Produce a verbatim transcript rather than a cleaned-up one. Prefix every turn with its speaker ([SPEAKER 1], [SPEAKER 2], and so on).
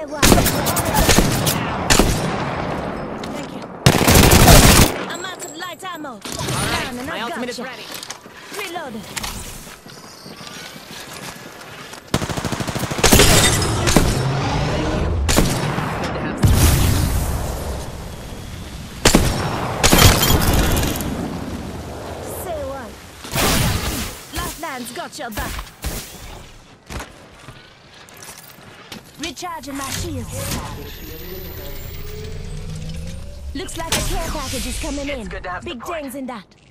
[SPEAKER 1] Say what? Thank you. I'm out of light ammo.
[SPEAKER 2] All right,
[SPEAKER 1] Down,
[SPEAKER 2] my
[SPEAKER 1] I've
[SPEAKER 2] ultimate
[SPEAKER 1] got
[SPEAKER 2] is
[SPEAKER 1] you.
[SPEAKER 2] ready.
[SPEAKER 1] Reloaded.
[SPEAKER 2] Good to have some.
[SPEAKER 1] Say what? Lifeline's got your back. Recharging my shield. Looks like a care package is coming in.
[SPEAKER 2] It's good to have
[SPEAKER 1] Big
[SPEAKER 2] support.
[SPEAKER 1] things in that.